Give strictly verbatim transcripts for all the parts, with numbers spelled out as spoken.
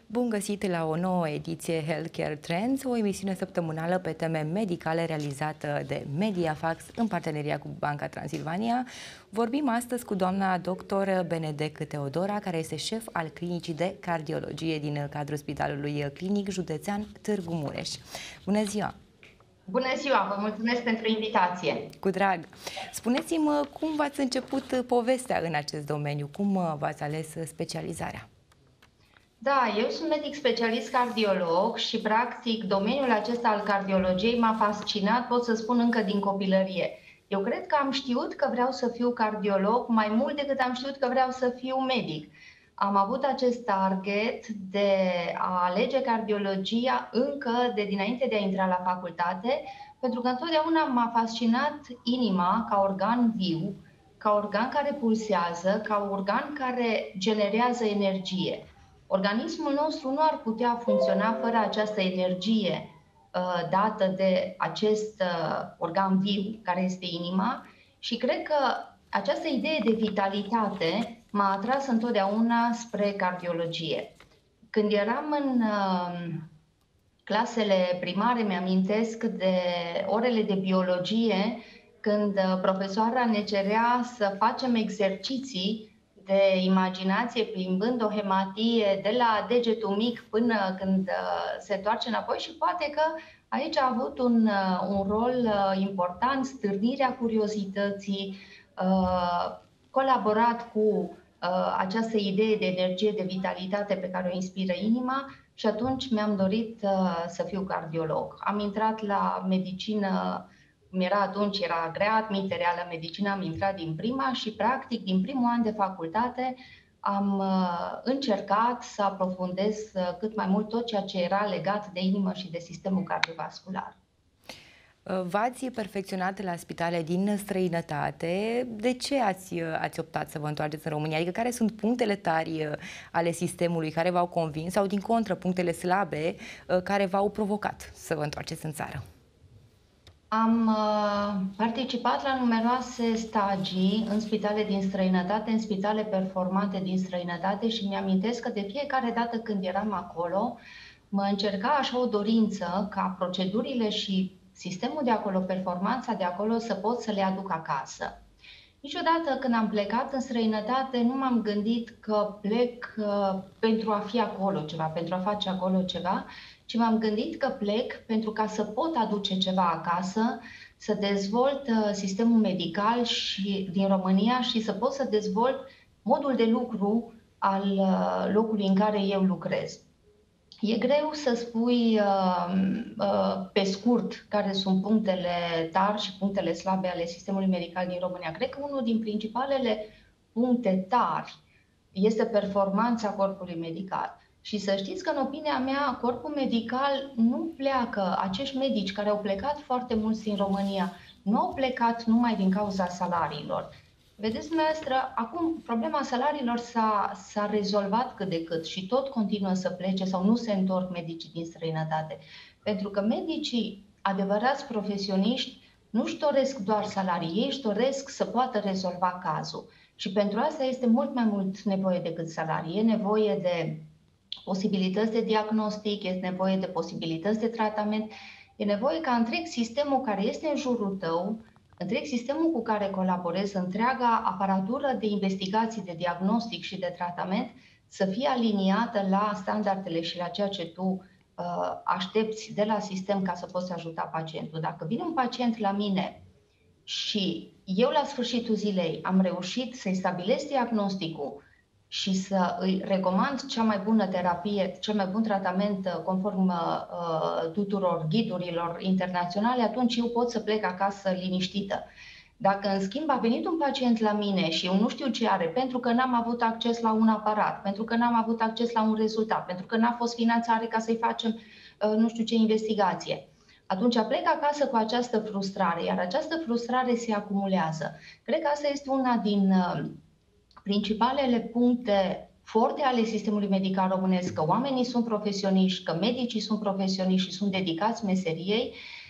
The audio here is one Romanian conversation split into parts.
Bun găsit la o nouă ediție Healthcare Trends, o emisiune săptămânală pe teme medicale realizată de Mediafax în parteneria cu Banca Transilvania. Vorbim astăzi cu doamna doctor Benedek Teodora, care este șef al clinicii de cardiologie din cadrul Spitalului Clinic Județean Târgu Mureș. Bună ziua! Bună ziua! Vă mulțumesc pentru invitație! Cu drag! Spuneți-mi cum v-ați început povestea în acest domeniu, cum v-ați ales specializarea? Da, eu sunt medic specialist cardiolog și, practic, domeniul acesta al cardiologiei m-a fascinat, pot să spun, încă din copilărie. Eu cred că am știut că vreau să fiu cardiolog mai mult decât am știut că vreau să fiu medic. Am avut acest target de a alege cardiologia încă de dinainte de a intra la facultate, pentru că întotdeauna m-a fascinat inima ca organ viu, ca organ care pulsează, ca organ care generează energie. Organismul nostru nu ar putea funcționa fără această energie uh, dată de acest uh, organ viu, care este inima, și cred că această idee de vitalitate m-a atras întotdeauna spre cardiologie. Când eram în uh, clasele primare, mi-amintesc de orele de biologie, când uh, profesoara ne cerea să facem exerciții de imaginație, plimbând o hematie de la degetul mic până când se întoarce înapoi, și poate că aici a avut un, un rol important stârnirea curiozității, colaborat cu această idee de energie, de vitalitate pe care o inspiră inima, și atunci mi-am dorit să fiu cardiolog. Am intrat la medicină, cum era atunci, era grea admiterea la medicină, am intrat din prima și, practic, din primul an de facultate am uh, încercat să aprofundez uh, cât mai mult tot ceea ce era legat de inimă și de sistemul cardiovascular. V-ați perfecționat la spitale din străinătate. De ce ați, ați optat să vă întoarceți în România? Adică care sunt punctele tari ale sistemului care v-au convins sau, din contră, punctele slabe care v-au provocat să vă întoarceți în țară? Am uh, participat la numeroase stagii în spitale din străinătate, în spitale performante din străinătate, și mi-amintesc că de fiecare dată când eram acolo, mă încerca așa o dorință ca procedurile și sistemul de acolo, performanța de acolo, să pot să le aduc acasă. Niciodată când am plecat în străinătate nu m-am gândit că plec uh, pentru a fi acolo ceva, pentru a face acolo ceva, ci m-am gândit că plec pentru ca să pot aduce ceva acasă, să dezvolt uh, sistemul medical și, din România, și să pot să dezvolt modul de lucru al uh, locului în care eu lucrez. E greu să spui uh, uh, pe scurt care sunt punctele tari și punctele slabe ale sistemului medical din România. Cred că unul din principalele puncte tari este performanța corpului medical. Și să știți că, în opinia mea, corpul medical nu pleacă, acești medici care au plecat foarte mulți din România, nu au plecat numai din cauza salariilor. Vedeți, dumneavoastră, acum problema salariilor s-a rezolvat cât de cât și tot continuă să plece sau nu se întorc medicii din străinătate. Pentru că medicii adevărați profesioniști nu-și doresc doar salarii, ei își doresc să poată rezolva cazul. Și pentru asta este mult mai mult nevoie decât salarii. E nevoie de posibilități de diagnostic, este nevoie de posibilități de tratament, e nevoie ca întreg sistemul care este în jurul tău, întreg sistemul cu care colaborezi, întreaga aparatură de investigații, de diagnostic și de tratament să fie aliniată la standardele și la ceea ce tu uh, aștepți de la sistem ca să poți ajuta pacientul. Dacă vine un pacient la mine și eu la sfârșitul zilei am reușit să-i stabilesc diagnosticul și să îi recomand cea mai bună terapie, cel mai bun tratament conform uh, tuturor ghidurilor internaționale, atunci eu pot să plec acasă liniștită. Dacă, în schimb, a venit un pacient la mine și eu nu știu ce are, pentru că n-am avut acces la un aparat, pentru că n-am avut acces la un rezultat, pentru că n-a fost finanțare ca să-i facem uh, nu știu ce investigație, atunci plec acasă cu această frustrare, iar această frustrare se acumulează. Cred că asta este una din uh, principalele puncte forte ale sistemului medical românesc, că oamenii sunt profesioniști, că medicii sunt profesioniști și sunt dedicați meseriei,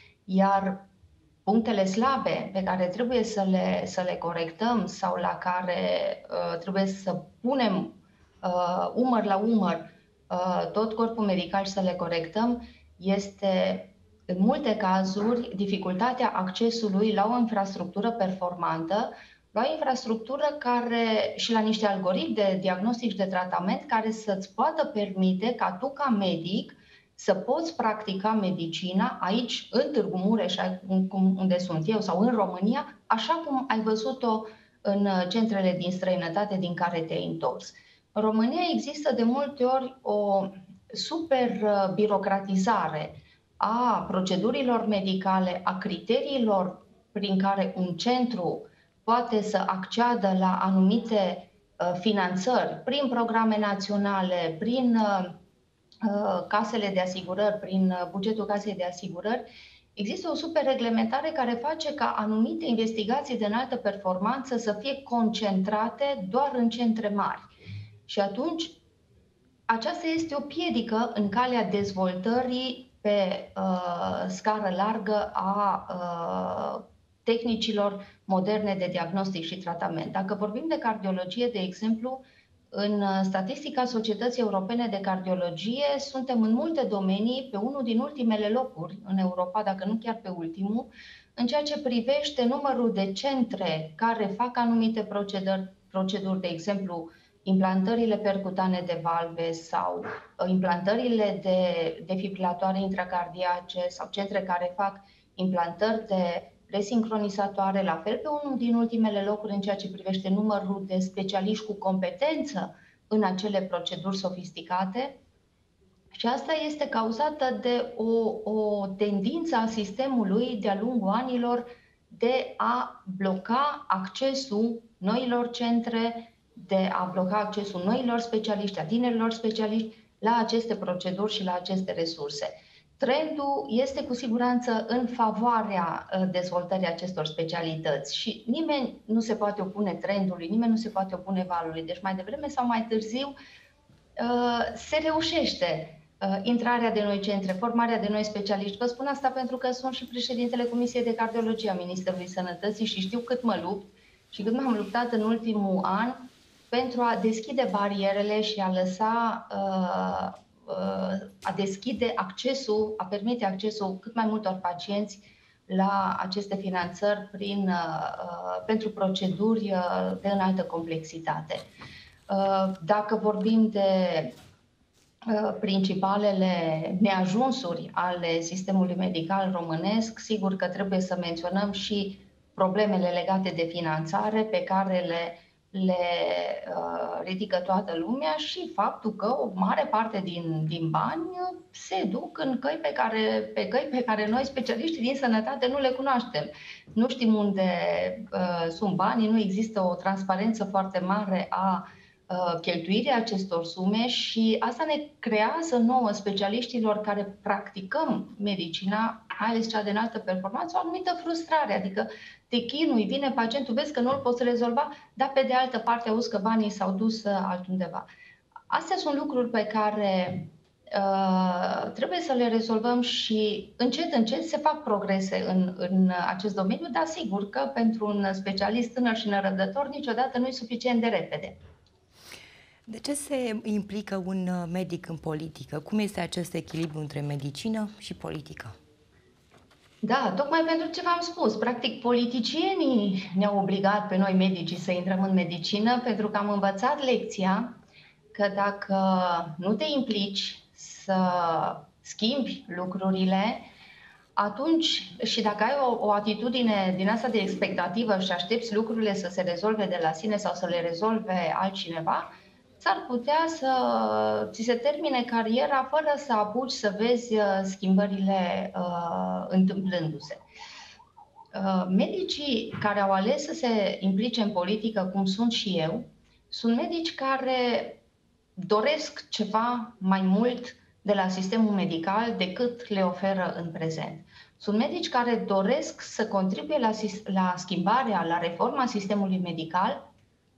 iar punctele slabe pe care trebuie să le, să le corectăm sau la care uh, trebuie să punem uh, umăr la umăr tot corpul medical și să le corectăm, este în multe cazuri dificultatea accesului la o infrastructură performantă, la o infrastructură care și la niște algoritmi de diagnostic și de tratament care să-ți poată permite ca tu ca medic să poți practica medicina aici, în Târgu Mureș, unde sunt eu, sau în România, așa cum ai văzut-o în centrele din străinătate din care te-ai întors. În România există de multe ori o super birocratizare a procedurilor medicale, a criteriilor prin care un centru poate să acceadă la anumite finanțări prin programe naționale, prin casele de asigurări, prin bugetul casei de asigurări. Există o superreglementare care face ca anumite investigații de înaltă performanță să fie concentrate doar în centre mari. Și atunci, aceasta este o piedică în calea dezvoltării pe uh, scară largă a uh, tehnicilor moderne de diagnostic și tratament. Dacă vorbim de cardiologie, de exemplu, în statistica Societății Europene de Cardiologie suntem în multe domenii pe unul din ultimele locuri în Europa, dacă nu chiar pe ultimul, în ceea ce privește numărul de centre care fac anumite proceduri, proceduri de exemplu, implantările percutane de valve sau implantările de defibrilatoare intracardiace sau centre care fac implantări de resincronizatoare, la fel pe unul din ultimele locuri în ceea ce privește numărul de specialiști cu competență în acele proceduri sofisticate. Și asta este cauzată de o, o tendință a sistemului de-a lungul anilor de a bloca accesul noilor centre, de a bloca accesul noilor specialiști, a tinerilor specialiști la aceste proceduri și la aceste resurse. Trendul este cu siguranță în favoarea dezvoltării acestor specialități și nimeni nu se poate opune trendului, nimeni nu se poate opune valului. Deci mai devreme sau mai târziu se reușește intrarea de noi centre, formarea de noi specialiști. Vă spun asta pentru că sunt și președintele Comisiei de Cardiologie a Ministerului Sănătății și știu cât mă lupt și cât m-am luptat în ultimul an pentru a deschide barierele și a lăsa uh, a deschide accesul, a permite accesul cât mai multor pacienți la aceste finanțări prin, pentru proceduri de înaltă complexitate. Dacă vorbim de principalele neajunsuri ale sistemului medical românesc, sigur că trebuie să menționăm și problemele legate de finanțare pe care le le uh, ridică toată lumea și faptul că o mare parte din, din bani se duc în căi pe care, pe căi pe care noi, specialiștii din sănătate, nu le cunoaștem. Nu știm unde uh, sunt banii, nu există o transparență foarte mare a uh, cheltuirii acestor sume și asta ne creează nouă, specialiștilor care practicăm medicina, mai ales cea de înaltă performanță, o anumită frustrare, adică te chinui, vine pacientul, vezi că nu îl poți rezolva, dar pe de altă parte auzi că banii s-au dus altundeva. Astea sunt lucruri pe care uh, trebuie să le rezolvăm și încet, încet se fac progrese în, în acest domeniu, dar sigur că pentru un specialist tânăr și nerăbdător niciodată nu e suficient de repede. De ce se implică un medic în politică? Cum este acest echilibru între medicină și politică? Da, tocmai pentru ce v-am spus. Practic, politicienii ne-au obligat pe noi medicii să intrăm în medicină pentru că am învățat lecția că dacă nu te implici să schimbi lucrurile, atunci și dacă ai o, o atitudine din asta de expectativă și aștepți lucrurile să se rezolve de la sine sau să le rezolve altcineva, s-ar putea să ți se termine cariera fără să apuci să vezi schimbările uh, întâmplându-se. Uh, medicii care au ales să se implice în politică, cum sunt și eu, sunt medici care doresc ceva mai mult de la sistemul medical decât le oferă în prezent. Sunt medici care doresc să contribuie la, la schimbarea, la reforma sistemului medical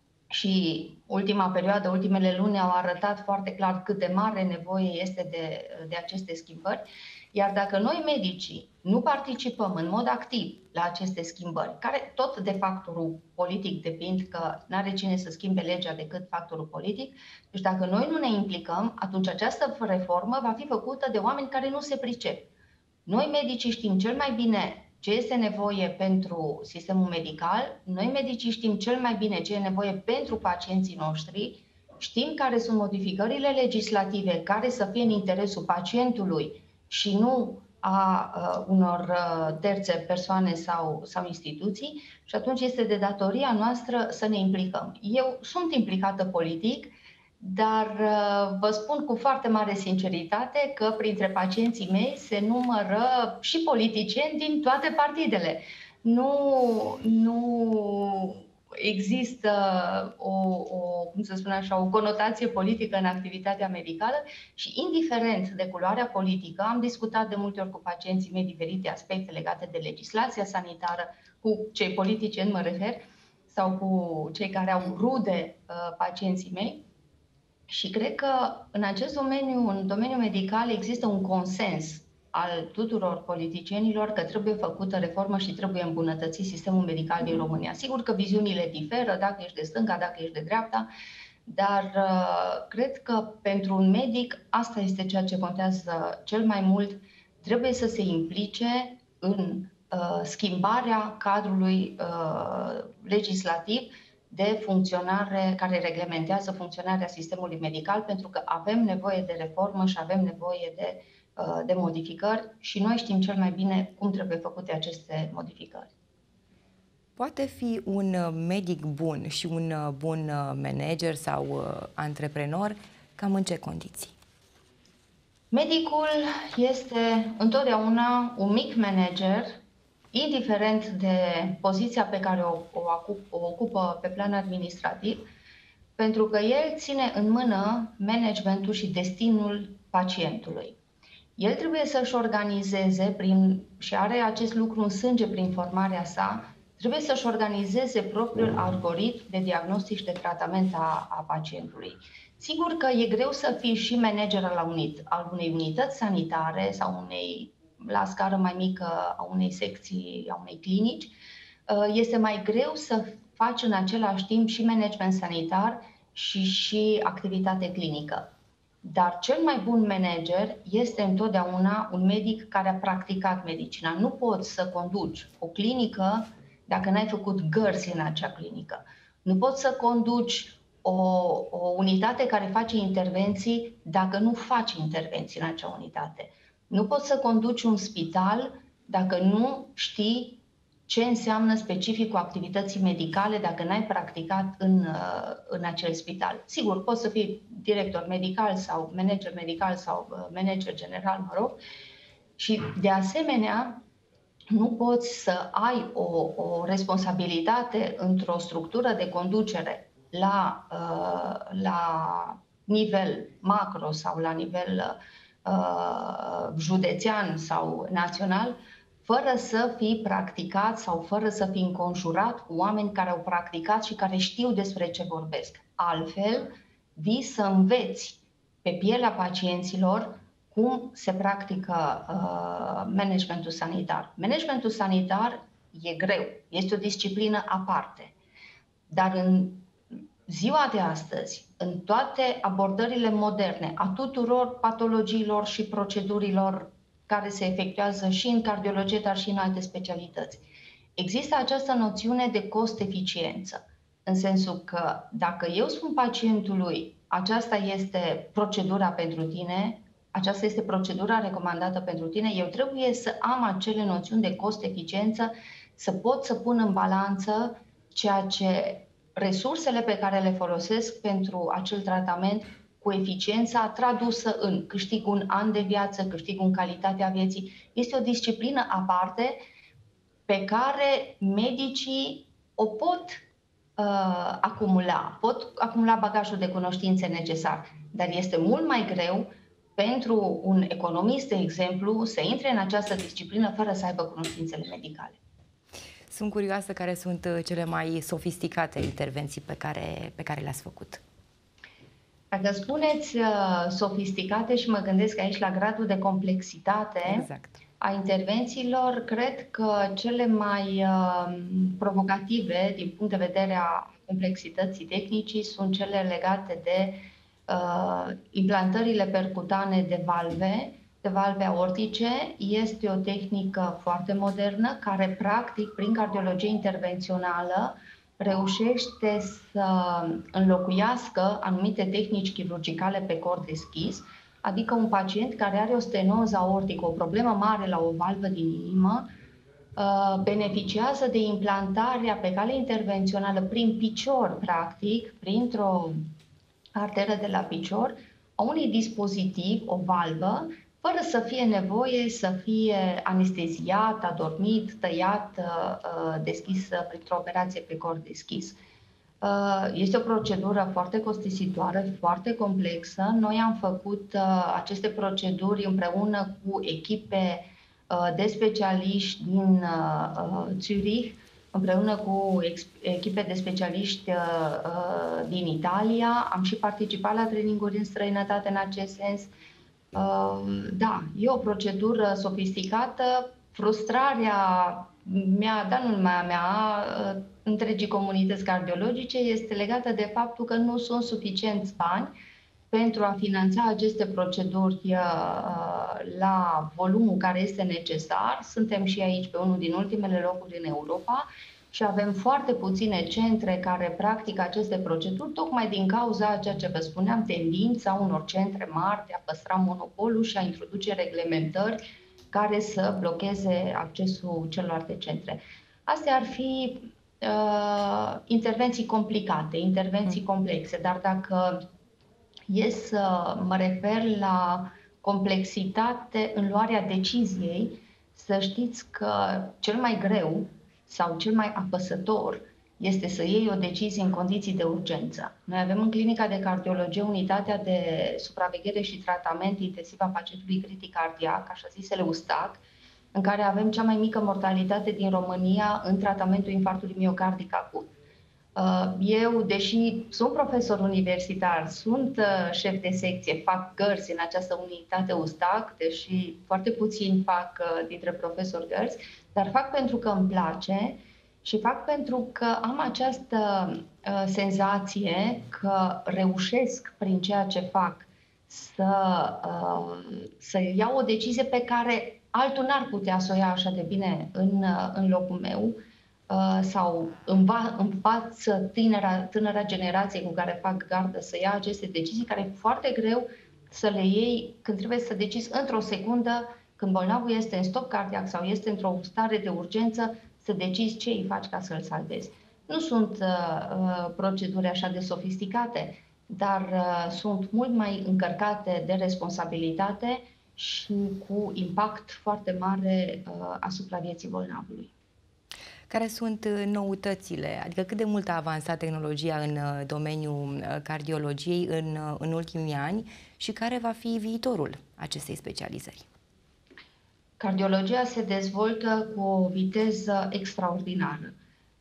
și ultima perioadă, ultimele luni au arătat foarte clar cât de mare nevoie este de, de aceste schimbări. Iar dacă noi, medicii, nu participăm în mod activ la aceste schimbări, care tot de factorul politic depind, că n-are cine să schimbe legea decât factorul politic, deci dacă noi nu ne implicăm, atunci această reformă va fi făcută de oameni care nu se pricep. Noi, medicii, știm cel mai bine ce este nevoie pentru sistemul medical, noi, medicii, știm cel mai bine ce e nevoie pentru pacienții noștri, știm care sunt modificările legislative care să fie în interesul pacientului și nu a uh, unor uh, terțe persoane sau, sau instituții, și atunci este de datoria noastră să ne implicăm. Eu sunt implicată politic, dar uh, vă spun cu foarte mare sinceritate că printre pacienții mei se numără și politicieni din toate partidele. Nu, nu există o, o, cum să spun așa, o conotație politică în activitatea medicală și, indiferent de culoarea politică, am discutat de multe ori cu pacienții mei diferite aspecte legate de legislația sanitară, cu cei politicieni mă refer, sau cu cei care au rude uh, pacienții mei. Și cred că în acest domeniu, în domeniul medical, există un consens al tuturor politicienilor că trebuie făcută reformă și trebuie îmbunătățit sistemul medical din România. Sigur că viziunile diferă, dacă ești de stânga, dacă ești de dreapta, dar uh, cred că pentru un medic asta este ceea ce contează cel mai mult. Trebuie să se implice în uh, schimbarea cadrului uh, legislativ de funcționare, care reglementează funcționarea sistemului medical, pentru că avem nevoie de reformă și avem nevoie de, de modificări și noi știm cel mai bine cum trebuie făcute aceste modificări. Poate fi un medic bun și un bun manager sau antreprenor cam în ce condiții? Medicul este întotdeauna un mic manager, indiferent de poziția pe care o, o, o ocupă pe plan administrativ, pentru că el ține în mână managementul și destinul pacientului. El trebuie să-și organizeze, prin, și are acest lucru în sânge prin formarea sa, trebuie să-și organizeze propriul algoritm de diagnostic și de tratament a, a pacientului. Sigur că e greu să fii și manager al, unit, al unei unități sanitare sau unei, la scară mai mică, a unei secții, a unei clinici. Este mai greu să faci în același timp și management sanitar și, și activitate clinică. Dar cel mai bun manager este întotdeauna un medic care a practicat medicina. Nu poți să conduci o clinică dacă n-ai făcut gărzi în acea clinică. Nu poți să conduci o, o unitate care face intervenții dacă nu faci intervenții în acea unitate. Nu poți să conduci un spital dacă nu știi ce înseamnă specificul activității medicale, dacă n-ai practicat în, în acel spital. Sigur, poți să fii director medical sau manager medical sau manager general, mă rog, și de asemenea nu poți să ai o, o responsabilitate într-o structură de conducere la, la nivel macro sau la nivel uh, județean sau național, fără să fii practicat sau fără să fii înconjurat cu oameni care au practicat și care știu despre ce vorbesc. Altfel, vii să înveți pe pielea pacienților cum se practică uh, managementul sanitar. Managementul sanitar e greu, este o disciplină aparte, dar în ziua de astăzi, în toate abordările moderne a tuturor patologiilor și procedurilor care se efectuează și în cardiologie, dar și în alte specialități, există această noțiune de cost-eficiență, în sensul că dacă eu spun pacientului aceasta este procedura pentru tine, aceasta este procedura recomandată pentru tine, eu trebuie să am acele noțiuni de cost-eficiență, să pot să pun în balanță ceea ce resursele pe care le folosesc pentru acel tratament cu eficiența tradusă în câștig un an de viață, câștig în calitatea vieții. Este o disciplină aparte pe care medicii o pot uh, acumula, pot acumula bagajul de cunoștințe necesar, dar este mult mai greu pentru un economist, de exemplu, să intre în această disciplină fără să aibă cunoștințele medicale. Sunt curioasă care sunt cele mai sofisticate intervenții pe care, pe care le-ați făcut. Dacă spuneți uh, sofisticate și mă gândesc aici la gradul de complexitate, exact. a intervențiilor, cred că cele mai uh, provocative din punct de vedere a complexității tehnicii sunt cele legate de uh, implantările percutane de valve, de valve aortice. Este o tehnică foarte modernă care, practic, prin cardiologie intervențională, reușește să înlocuiască anumite tehnici chirurgicale pe cor deschis, adică un pacient care are o stenoză aortică, o problemă mare la o valvă din inimă, beneficiază de implantarea pe cale intervențională prin picior, practic, printr-o arteră de la picior, a unui dispozitiv, o valvă, fără să fie nevoie să fie anesteziat, adormit, tăiat, deschis printr-o operație pe cor deschis. Este o procedură foarte costisitoare, foarte complexă. Noi am făcut aceste proceduri împreună cu echipe de specialiști din Zurich, împreună cu echipe de specialiști din Italia. Am și participat la traininguri în străinătate în acest sens. Da, e o procedură sofisticată. Frustrarea mea, dar nu numai a mea, întregii comunități cardiologice, este legată de faptul că nu sunt suficienți bani pentru a finanța aceste proceduri la volumul care este necesar. Suntem și aici pe unul din ultimele locuri în Europa și avem foarte puține centre care practică aceste proceduri, tocmai din cauza ceea ce vă spuneam, tendința unor centre mari de a păstra monopolul și a introduce reglementări care să blocheze accesul celorlalte centre. Astea ar fi uh, intervenții complicate, intervenții complexe, dar dacă e să mă refer la complexitate în luarea deciziei, să știți că cel mai greu sau cel mai apăsător este să iei o decizie în condiții de urgență. Noi avem în clinica de cardiologie unitatea de supraveghere și tratament intensiv a pacientului critic cardiac, așa zisele U S T A C, în care avem cea mai mică mortalitate din România în tratamentul infarctului miocardic acut. Eu, deși sunt profesor universitar, sunt șef de secție, fac gărzi în această unitate U S T A C, deși foarte puțini fac dintre profesori gărzi, dar fac pentru că îmi place și fac pentru că am această uh, senzație că reușesc prin ceea ce fac să, uh, să iau o decizie pe care altul n-ar putea să o ia așa de bine în, uh, în locul meu uh, sau înva, învață tânăra, tânăra generație cu care fac gardă să ia aceste decizii, care e foarte greu să le iei când trebuie să decizi într-o secundă, când bolnavul este în stop cardiac sau este într-o stare de urgență, să decizi ce îi faci ca să-l salvezi. Nu sunt uh, proceduri așa de sofisticate, dar uh, sunt mult mai încărcate de responsabilitate și cu impact foarte mare uh, asupra vieții bolnavului. Care sunt noutățile? Adică cât de mult a avansat tehnologia în domeniul cardiologiei în, în ultimii ani și care va fi viitorul acestei specializări? Cardiologia se dezvoltă cu o viteză extraordinară.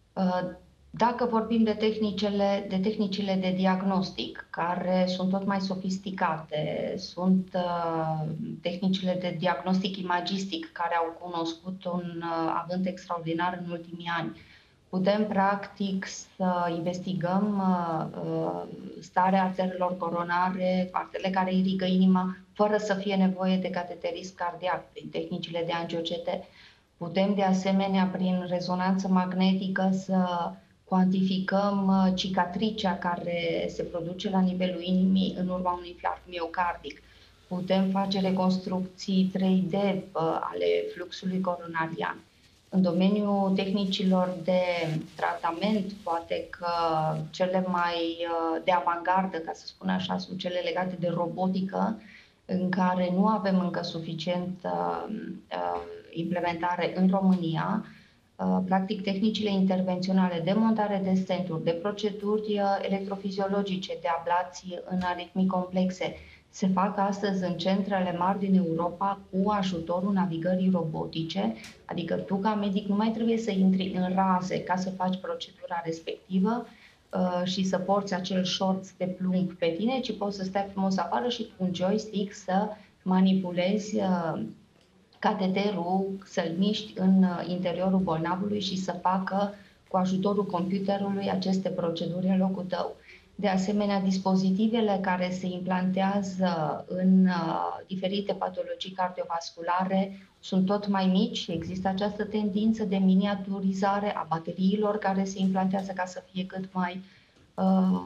Dacă vorbim de tehnicile, de tehnicile de diagnostic, care sunt tot mai sofisticate, sunt uh, tehnicile de diagnostic imagistic, care au cunoscut un uh, avânt extraordinar în ultimii ani, putem practic să investigăm uh, starea arterelor coronare, arterele care irigă inima, fără să fie nevoie de cateterism cardiac, prin tehnicile de angio C T. Putem de asemenea, prin rezonanță magnetică, să cuantificăm cicatricea care se produce la nivelul inimii în urma unui infarct miocardic. Putem face reconstrucții trei D ale fluxului coronarian. În domeniul tehnicilor de tratament, poate că cele mai de avangardă, ca să spun așa, sunt cele legate de robotică, în care nu avem încă suficient uh, implementare în România. Uh, practic, tehnicile intervenționale de montare de stenturi, de proceduri uh, electrofiziologice, de ablații în aritmii complexe, se fac astăzi în centrele mari din Europa cu ajutorul navigării robotice, adică tu ca medic nu mai trebuie să intri în raze ca să faci procedura respectivă uh, și să porți acel shorts de plumb pe tine, ci poți să stai frumos afară și cu un joystick să manipulezi uh, cateterul, să-l miști în interiorul bolnavului și să facă cu ajutorul computerului aceste proceduri în locul tău. De asemenea, dispozitivele care se implantează în uh, diferite patologii cardiovasculare sunt tot mai mici. Există această tendință de miniaturizare a bateriilor care se implantează ca să fie cât mai uh,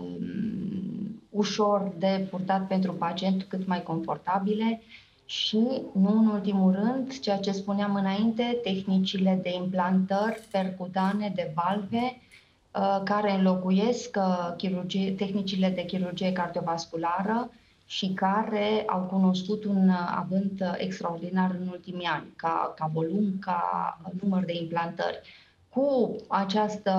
ușor de purtat pentru pacient, cât mai confortabile. Și, nu în ultimul rând, ceea ce spuneam înainte, tehnicile de implantări percutane de valve, care înlocuiesc chirurgie, tehnicile de chirurgie cardiovasculară și care au cunoscut un avânt extraordinar în ultimii ani, ca, ca volum, ca număr de implantări. Cu această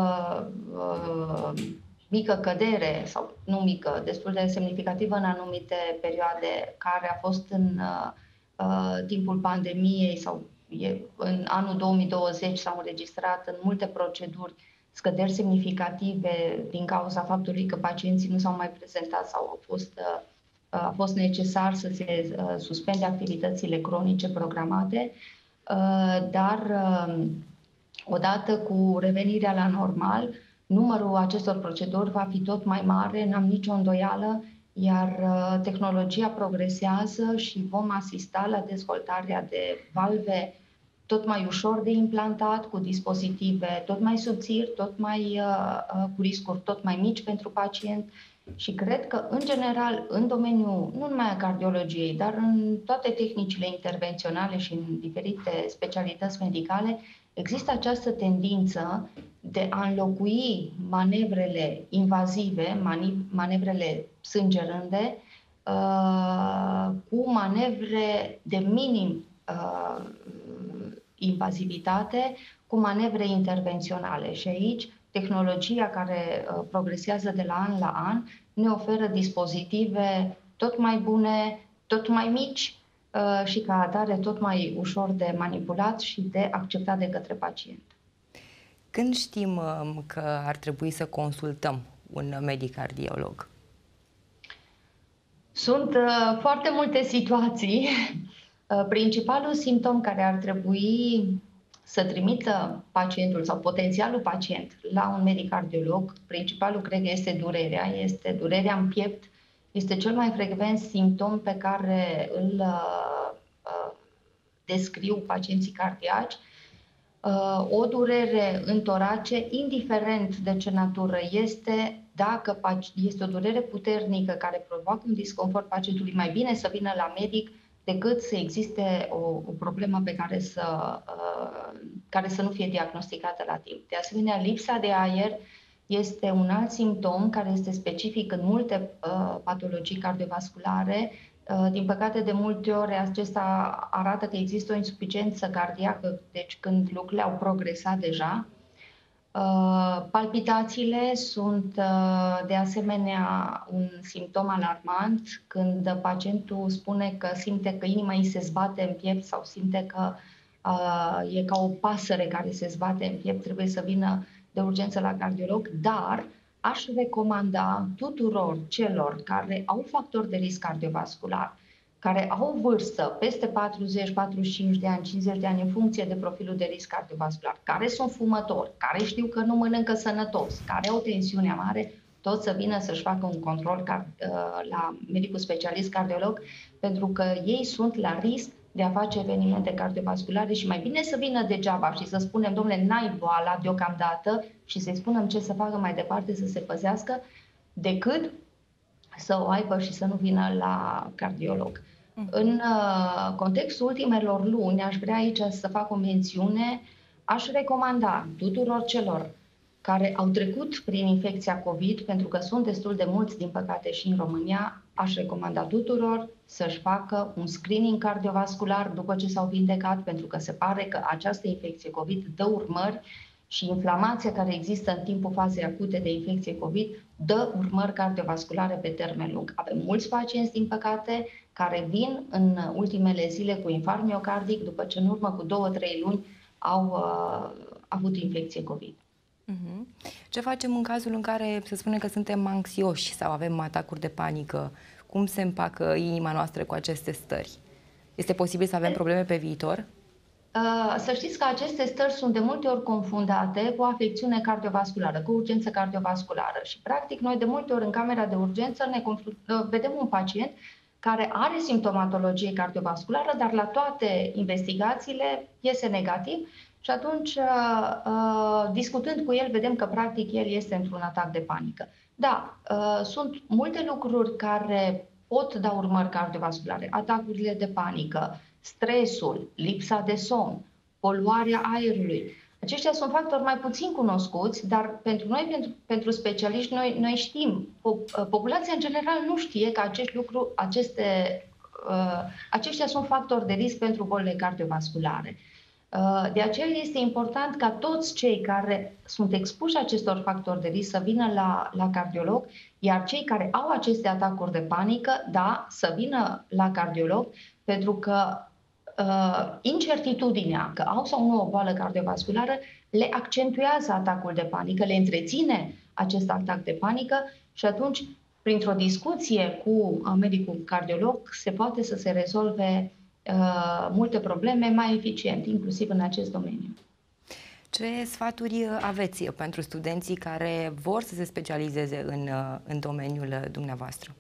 uh, mică cădere, sau nu mică, destul de semnificativă în anumite perioade, care a fost în uh, timpul pandemiei sau e, în anul două mii douăzeci s-au înregistrat în multe proceduri scăderi semnificative din cauza faptului că pacienții nu s-au mai prezentat sau au fost, a fost necesar să se suspende activitățile cronice programate, dar odată cu revenirea la normal, numărul acestor proceduri va fi tot mai mare, n-am nicio îndoială, iar tehnologia progresează și vom asista la dezvoltarea de valve tot mai ușor de implantat, cu dispozitive tot mai subțiri, tot mai, uh, cu riscuri tot mai mici pentru pacient și cred că, în general, în domeniul nu numai a cardiologiei, dar în toate tehnicile intervenționale și în diferite specialități medicale, există această tendință de a înlocui manevrele invazive, manevrele sângerânde, uh, cu manevre de minim uh, invazivitate, cu manevre intervenționale. Și aici tehnologia care uh, progresează de la an la an ne oferă dispozitive tot mai bune, tot mai mici uh, și ca atare tot mai ușor de manipulat și de acceptat de către pacient. Când știm uh, că ar trebui să consultăm un medic cardiolog? Sunt uh, foarte multe situații. Principalul simptom care ar trebui să trimită pacientul sau potențialul pacient la un medic cardiolog, principalul cred că este durerea, este durerea în piept, este cel mai frecvent simptom pe care îl uh, descriu pacienții cardiaci. Uh, o durere în torace, indiferent de ce natură este, dacă este o durere puternică care provoacă un disconfort pacientului, mai bine să vină la medic decât să existe o, o problemă pe care să, uh, care să nu fie diagnosticată la timp. De asemenea, lipsa de aer este un alt simptom care este specific în multe uh, patologii cardiovasculare. Uh, din păcate, de multe ori acesta arată că există o insuficiență cardiacă, deci când lucrurile au progresat deja. Uh, palpitațiile sunt uh, de asemenea un simptom alarmant când pacientul spune că simte că inima îi se zbate în piept sau simte că uh, e ca o pasăre care se zbate în piept, trebuie să vină de urgență la cardiolog, dar aș recomanda tuturor celor care au factori de risc cardiovascular, care au vârstă peste patruzeci, patruzeci și cinci de ani, cincizeci de ani, în funcție de profilul de risc cardiovascular, care sunt fumători, care știu că nu mănâncă sănătos, care au tensiunea mare, tot să vină să-și facă un control la medicul specialist cardiolog, pentru că ei sunt la risc de a face evenimente cardiovasculare și mai bine să vină degeaba și să spunem, domnule, n-ai boala deocamdată și să-i spunem ce să facă mai departe, să se păzească, decât să o aibă și să nu vină la cardiolog. În uh, contextul ultimelor luni, aș vrea aici să fac o mențiune, aș recomanda tuturor celor care au trecut prin infecția COVID, pentru că sunt destul de mulți, din păcate, și în România, aș recomanda tuturor să-și facă un screening cardiovascular după ce s-au vindecat, pentru că se pare că această infecție COVID dă urmări și inflamația care există în timpul fazei acute de infecție COVID dă urmări cardiovasculare pe termen lung. Avem mulți pacienți, din păcate, care vin în ultimele zile cu infarct miocardic după ce în urmă cu două, trei luni au uh, avut infecție COVID. Uh-huh. Ce facem în cazul în care se spune că suntem anxioși sau avem atacuri de panică? Cum se împacă inima noastră cu aceste stări? Este posibil să avem probleme pe viitor? Să știți că aceste stări sunt de multe ori confundate cu afecțiune cardiovasculară, cu urgență cardiovasculară și practic noi de multe ori în camera de urgență ne vedem un pacient care are simptomatologie cardiovasculară, dar la toate investigațiile iese negativ și atunci, discutând cu el, vedem că practic el este într-un atac de panică. Da, sunt multe lucruri care pot da urmări cardiovasculare, atacurile de panică, stresul, lipsa de somn, poluarea aerului. Aceștia sunt factori mai puțin cunoscuți, dar pentru noi, pentru, pentru specialiști, noi, noi știm. Populația în general nu știe că acești lucru, aceste, uh, aceștia sunt factori de risc pentru bolile cardiovasculare. Uh, de aceea este important ca toți cei care sunt expuși acestor factori de risc să vină la, la cardiolog, iar cei care au aceste atacuri de panică, da, să vină la cardiolog, pentru că Uh, incertitudinea că au sau nu o boală cardiovasculară le accentuează atacul de panică, le întreține acest atac de panică și atunci, printr-o discuție cu medicul cardiolog, se poate să se rezolve uh, multe probleme mai eficient, inclusiv în acest domeniu. Ce sfaturi aveți pentru studenții care vor să se specializeze în, în domeniul dumneavoastră?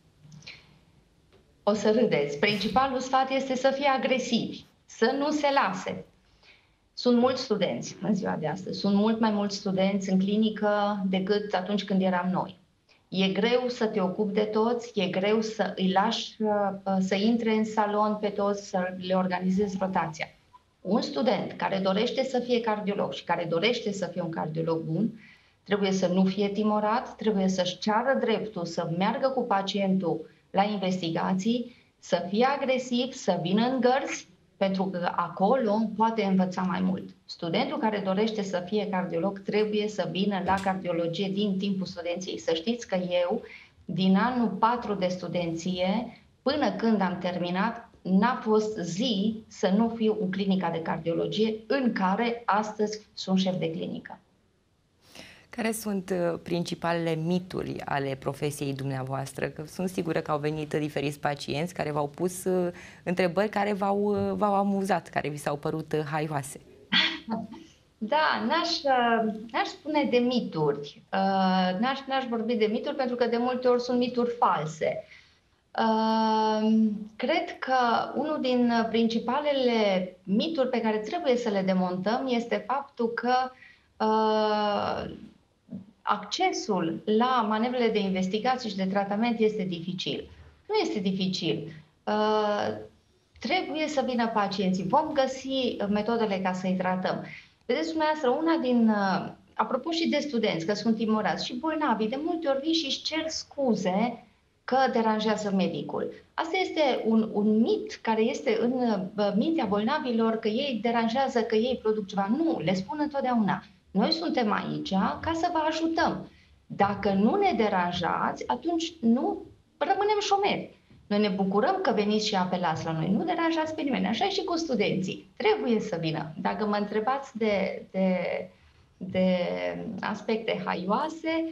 O să râdeți. Principalul sfat este să fie agresivi, să nu se lase. Sunt mulți studenți în ziua de astăzi, sunt mult mai mulți studenți în clinică decât atunci când eram noi. E greu să te ocupi de toți, e greu să îi lași să intre în salon pe toți, să le organizezi rotația. Un student care dorește să fie cardiolog și care dorește să fie un cardiolog bun, trebuie să nu fie timorat, trebuie să-și ceară dreptul să meargă cu pacientul la investigații, să fie agresiv, să vină în gărzi, pentru că acolo poate învăța mai mult. Studentul care dorește să fie cardiolog trebuie să vină la cardiologie din timpul studenției. Să știți că eu, din anul patru de studenție, până când am terminat, n-a fost zi să nu fiu în clinica de cardiologie, în care astăzi sunt șef de clinică. Care sunt principalele mituri ale profesiei dumneavoastră? Că sunt sigură că au venit diferiți pacienți care v-au pus întrebări care v-au, v-au amuzat, care vi s-au părut haioase. Da, n-aș, n-aș spune de mituri. N-aș, n-aș vorbi de mituri pentru că de multe ori sunt mituri false. Cred că unul din principalele mituri pe care trebuie să le demontăm este faptul că accesul la manevrele de investigație și de tratament este dificil. Nu este dificil. Uh, trebuie să vină pacienții. Vom găsi metodele ca să-i tratăm. Vedeți, dumneavoastră, una din... Uh, apropo și de studenți, că sunt timorați și bolnavi, de multe ori vin și își cer scuze că deranjează medicul. Asta este un, un mit care este în uh, mintea bolnavilor, că ei deranjează, că ei produc ceva. Nu, le spun întotdeauna. Noi suntem aici ca să vă ajutăm. Dacă nu ne deranjați, atunci nu rămânem șomeri. Noi ne bucurăm că veniți și apelați la noi. Nu deranjați pe nimeni. Așa e și cu studenții. Trebuie să vină. Dacă mă întrebați de, de, de aspecte haioase,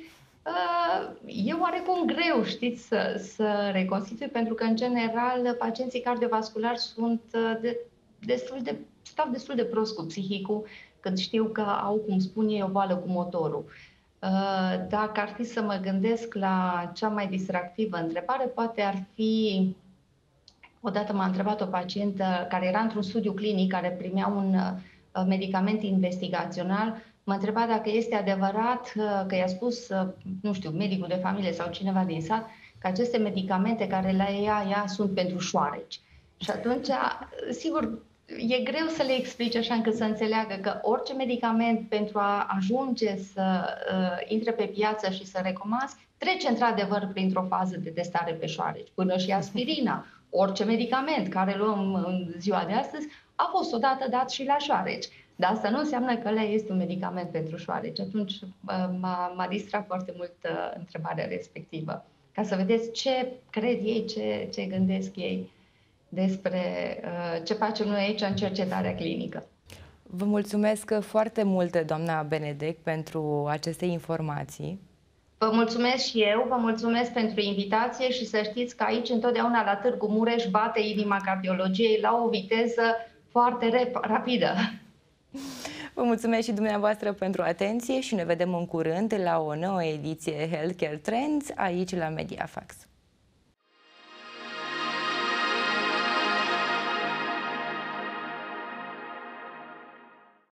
e oarecum greu, știți, să, să reconstitui, pentru că, în general, pacienții cardiovasculari sunt de, destul de, stau destul de prost cu psihicul, când știu că au, cum spun ei, o boală cu motorul. Dacă ar fi să mă gândesc la cea mai distractivă întrebare, poate ar fi... Odată m-a întrebat o pacientă care era într-un studiu clinic, care primea un medicament investigațional, mă întreba dacă este adevărat că i-a spus, nu știu, medicul de familie sau cineva din sat, că aceste medicamente care le ia ea sunt pentru șoareci. Și atunci, sigur, e greu să le explici așa încât să înțeleagă că orice medicament pentru a ajunge să uh, intre pe piață și să recomanzi, trece într-adevăr printr-o fază de testare pe șoareci. Până și aspirina, orice medicament care luăm în ziua de astăzi, a fost odată dat și la șoareci. Dar asta nu înseamnă că ăla este un medicament pentru șoareci. Atunci uh, m-a distrat foarte mult uh, întrebarea respectivă. Ca să vedeți ce cred ei, ce, ce gândesc ei despre uh, ce facem noi aici în cercetarea clinică. Vă mulțumesc foarte mult, doamna Benedek, pentru aceste informații. Vă mulțumesc și eu, vă mulțumesc pentru invitație și să știți că aici întotdeauna la Târgu Mureș bate inima cardiologiei la o viteză foarte rapidă. Vă mulțumesc și dumneavoastră pentru atenție și ne vedem în curând la o nouă ediție Healthcare Trends aici la Mediafax.